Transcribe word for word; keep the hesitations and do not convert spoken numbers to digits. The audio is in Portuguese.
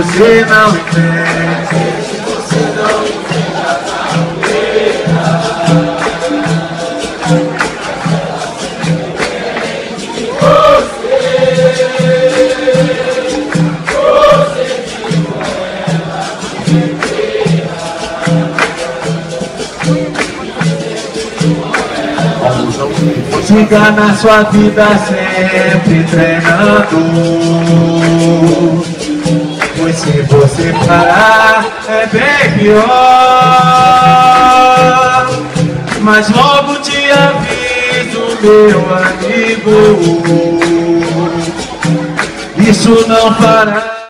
você não entende. Fica na sua vida sempre treinando, pois se você parar é bem pior. Mas logo te aviso, meu amigo, isso não fará